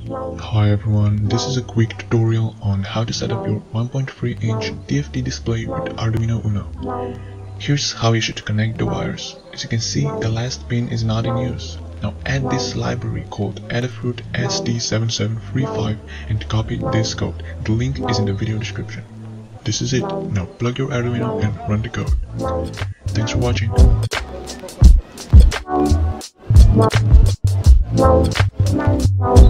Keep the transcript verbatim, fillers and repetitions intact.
Hi everyone, this is a quick tutorial on how to set up your one point three inch T F T display with Arduino Uno. Here's how you should connect the wires. As you can see, the last pin is not in use. Now add this library called Adafruit S D seven seven three five and copy this code. The link is in the video description. This is it. Now plug your Arduino and run the code. Thanks for watching. Wow.